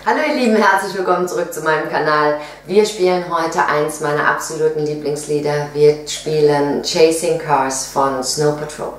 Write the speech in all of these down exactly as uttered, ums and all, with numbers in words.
Hallo ihr Lieben, herzlich willkommen zurück zu meinem Kanal. Wir spielen heute eins meiner absoluten Lieblingslieder. Wir spielen Chasing Cars von Snow Patrol.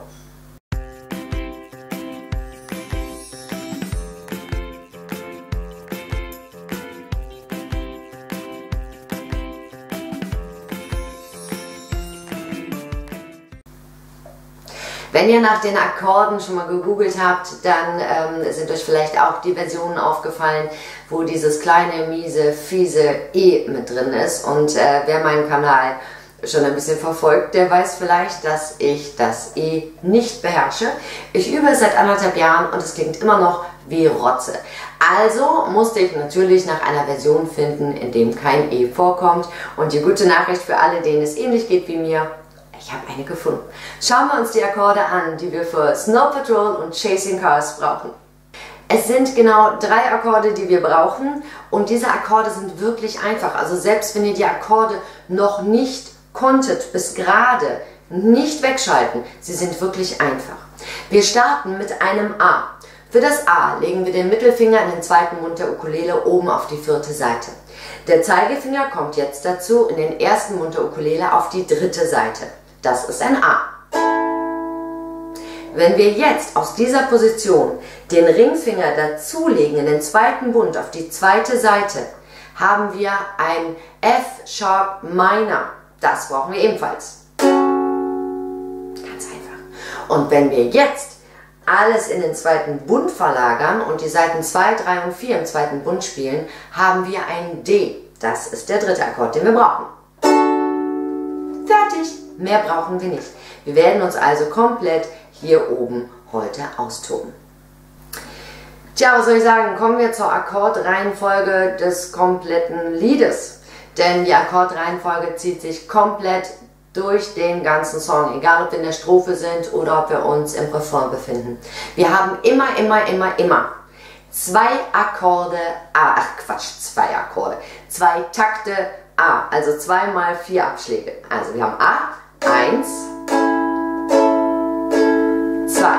Wenn ihr nach den Akkorden schon mal gegoogelt habt, dann ähm, sind euch vielleicht auch die Versionen aufgefallen, wo dieses kleine, miese, fiese E mit drin ist. Und äh, wer meinen Kanal schon ein bisschen verfolgt, der weiß vielleicht, dass ich das E nicht beherrsche. Ich übe es seit anderthalb Jahren und es klingt immer noch wie Rotze. Also musste ich natürlich nach einer Version finden, in dem kein E vorkommt. Und die gute Nachricht für alle, denen es ähnlich geht wie mir: ich habe eine gefunden. Schauen wir uns die Akkorde an, die wir für Snow Patrol und Chasing Cars brauchen. Es sind genau drei Akkorde, die wir brauchen, und diese Akkorde sind wirklich einfach. Also selbst wenn ihr die Akkorde noch nicht konntet, bis gerade, nicht wegschalten. Sie sind wirklich einfach. Wir starten mit einem A. Für das A legen wir den Mittelfinger in den zweiten Mund der Ukulele oben auf die vierte Seite. Der Zeigefinger kommt jetzt dazu in den ersten Mund der Ukulele auf die dritte Seite. Das ist ein A. Wenn wir jetzt aus dieser Position den Ringfinger dazulegen in den zweiten Bund auf die zweite Seite, haben wir ein F-Sharp Minor. Das brauchen wir ebenfalls. Ganz einfach. Und wenn wir jetzt alles in den zweiten Bund verlagern und die Seiten zwei, drei und vier im zweiten Bund spielen, haben wir ein D. Das ist der dritte Akkord, den wir brauchen. Fertig! Mehr brauchen wir nicht. Wir werden uns also komplett hier oben heute austoben. Tja, was soll ich sagen? Kommen wir zur Akkordreihenfolge des kompletten Liedes. Denn die Akkordreihenfolge zieht sich komplett durch den ganzen Song, egal ob wir in der Strophe sind oder ob wir uns im Refrain befinden. Wir haben immer, immer, immer, immer zwei Akkorde A, ach Quatsch, zwei Akkorde, zwei Takte A, also zwei mal vier Abschläge. Also wir haben A, eins, zwei.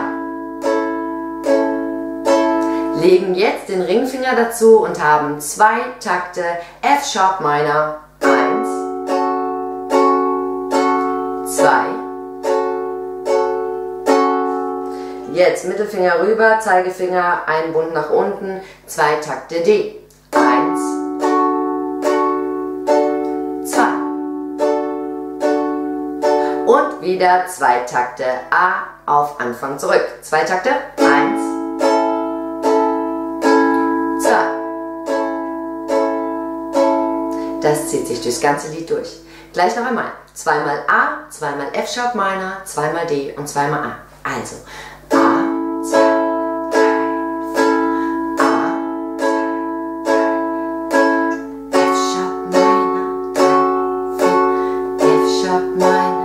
Legen jetzt den Ringfinger dazu und haben zwei Takte F-Sharp Minor, eins, zwei. Jetzt Mittelfinger rüber, Zeigefinger, einen Bund nach unten, zwei Takte D, eins, zwei. Und wieder zwei Takte A auf Anfang zurück. Zwei Takte, eins, zwei. Das zieht sich durchs ganze Lied durch. Gleich noch einmal. Zweimal A, zweimal F-Sharp Minor, zweimal D und zweimal A. Also A, zwei, drei, vier, A, F-Sharp Minor, drei, vier, F-Sharp Minor.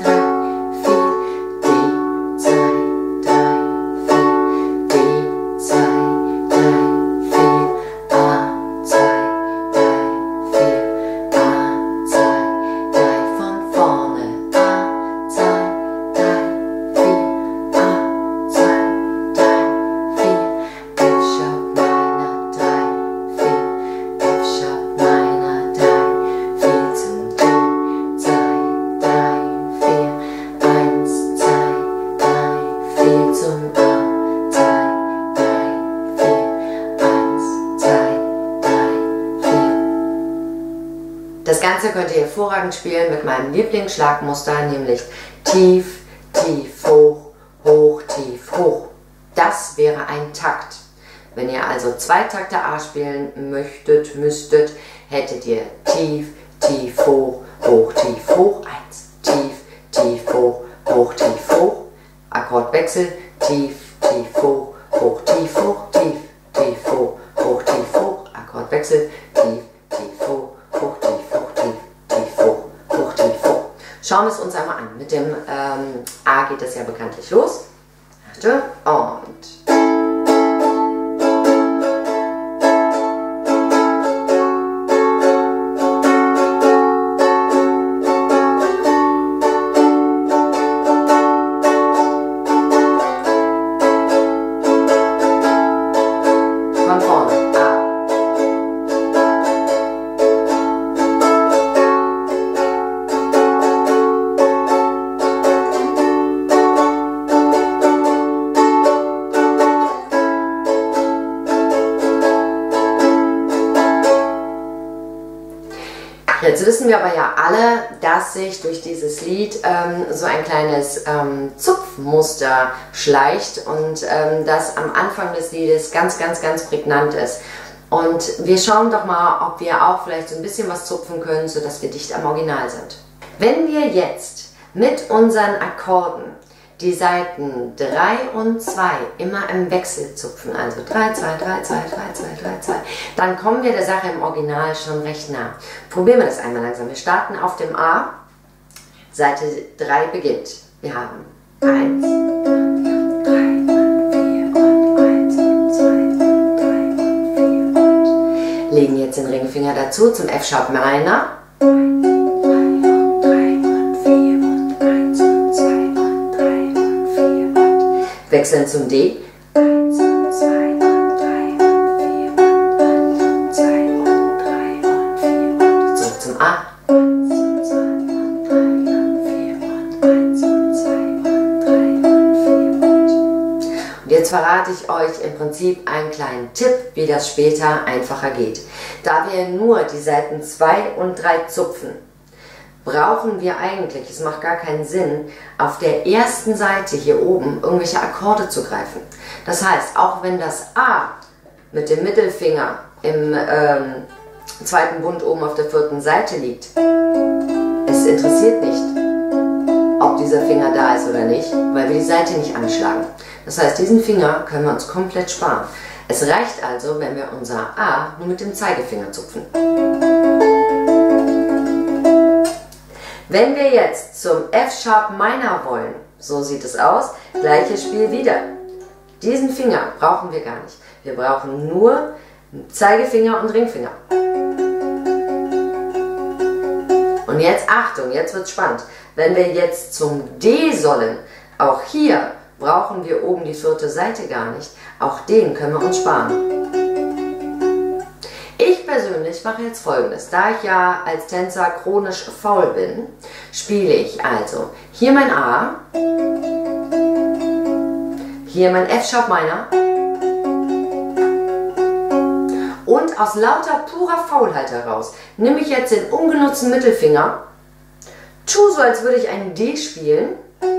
Das Ganze könnt ihr hervorragend spielen mit meinem Lieblingsschlagmuster, nämlich tief, tief, hoch, hoch, tief, hoch. Das wäre ein Takt. Wenn ihr also zwei Takte A spielen möchtet, müsstet, hättet ihr tief, tief, hoch, hoch, tief, hoch, eins, tief, tief, hoch, hoch, tief, hoch, Akkordwechsel, tief, tief, hoch, hoch, tief, hoch, tief, tief, hoch, hoch, tief, hoch, Akkordwechsel, tief, tief, hoch, hoch, tief, hoch, tief, tief, hoch, hoch, tief, hoch. Schauen wir es uns einmal an. Mit dem ähm, A geht es ja bekanntlich los. Warte, und von vorne. A, Jetzt wissen wir aber ja alle, dass sich durch dieses Lied ähm, so ein kleines ähm, Zupfmuster schleicht und ähm, das am Anfang des Liedes ganz, ganz, ganz prägnant ist. Und wir schauen doch mal, ob wir auch vielleicht so ein bisschen was zupfen können, sodass wir dicht am Original sind. Wenn wir jetzt mit unseren Akkorden die Seiten drei und zwei immer im Wechsel zupfen, also drei, zwei, drei, zwei, drei, zwei, drei, zwei, dann kommen wir der Sache im Original schon recht nah. Probieren wir das einmal langsam. Wir starten auf dem A, Seite drei beginnt. Wir haben eins, drei, vier und eins und zwei, drei und vier und legen jetzt den Ringfinger dazu zum F-Sharp Minor. Wechseln zum D. eins und zwei und drei und vier und zwei und drei und vier und zurück zum A. eins und zwei und drei und vier und eins und zwei und drei und vier und. Und jetzt verrate ich euch im Prinzip einen kleinen Tipp, wie das später einfacher geht. Da wir nur die Seiten zwei und drei zupfen, brauchen wir eigentlich, es macht gar keinen Sinn, auf der ersten Seite hier oben irgendwelche Akkorde zu greifen. Das heißt, auch wenn das A mit dem Mittelfinger im ähm, zweiten Bund oben auf der vierten Seite liegt, es interessiert nicht, ob dieser Finger da ist oder nicht, weil wir die Seite nicht anschlagen. Das heißt, diesen Finger können wir uns komplett sparen. Es reicht also, wenn wir unser A nur mit dem Zeigefinger zupfen. Wenn wir jetzt zum F-Sharp Minor wollen, so sieht es aus, gleiches Spiel wieder. Diesen Finger brauchen wir gar nicht. Wir brauchen nur Zeigefinger und Ringfinger. Und jetzt Achtung, jetzt wird es spannend. Wenn wir jetzt zum D sollen, auch hier brauchen wir oben die vierte Seite gar nicht. Auch den können wir uns sparen. Ich persönlich mache jetzt Folgendes. Da ich ja als Tänzer chronisch faul bin, spiele ich also hier mein A, hier mein F-Sharp Minor und aus lauter purer Faulheit heraus nehme ich jetzt den ungenutzten Mittelfinger, tue so, als würde ich einen D spielen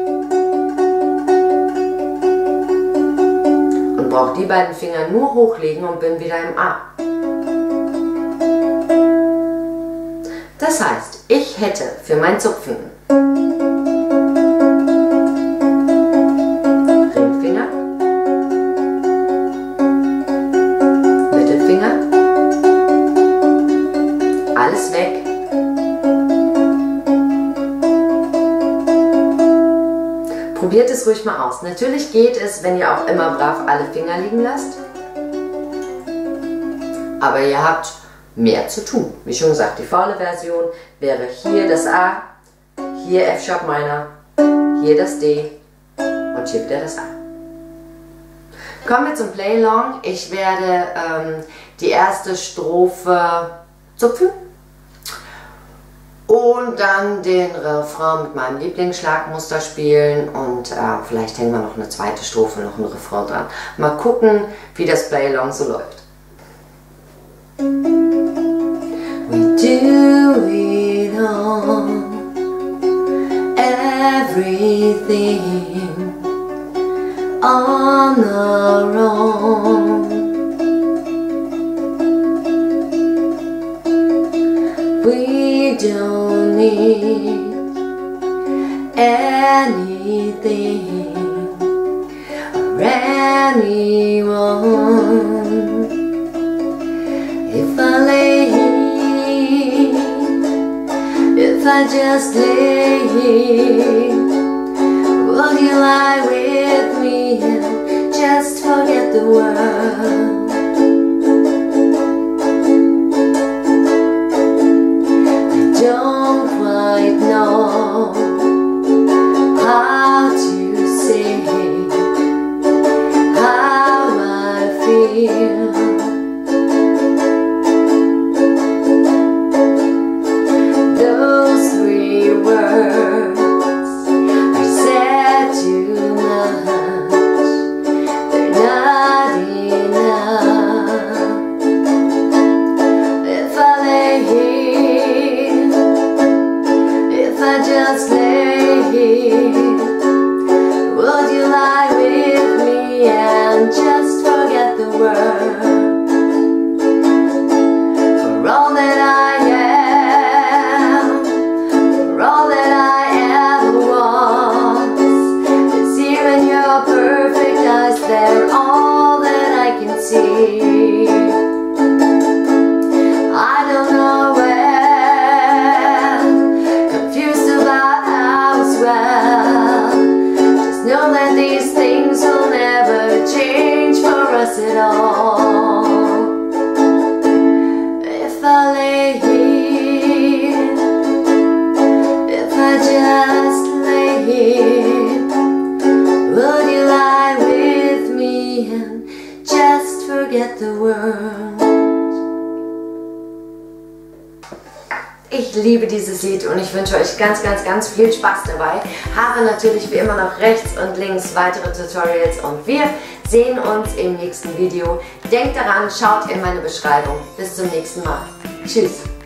und brauche die beiden Finger nur hochlegen und bin wieder im A. Das heißt, ich hätte für mein Zupfen Ringfinger, Mittelfinger, alles weg, probiert es ruhig mal aus. Natürlich geht es, wenn ihr auch immer brav alle Finger liegen lasst, aber ihr habt mehr zu tun. Wie schon gesagt, die faule Version wäre hier das A, hier F-Sharp Minor, hier das D und hier wieder das A. Kommen wir zum Play-Along. Ich werde ähm, die erste Strophe zupfen und dann den Refrain mit meinem Lieblingsschlagmuster spielen und äh, vielleicht hängen wir noch eine zweite Strophe, noch ein Refrain dran. Mal gucken, wie das Play-Along so läuft. We do it all, everything on our own. We don't need anything or anyone. If I lay here, if I just lay here, would you lie with me and just forget the world? I don't quite know how to say how I feel. Enough. forget the world. Ich liebe dieses Lied und ich wünsche euch ganz, ganz, ganz viel Spaß dabei. Habe natürlich wie immer noch rechts und links weitere Tutorials und wir sehen uns im nächsten Video. Denkt daran, schaut in meine Beschreibung. Bis zum nächsten Mal. Tschüss.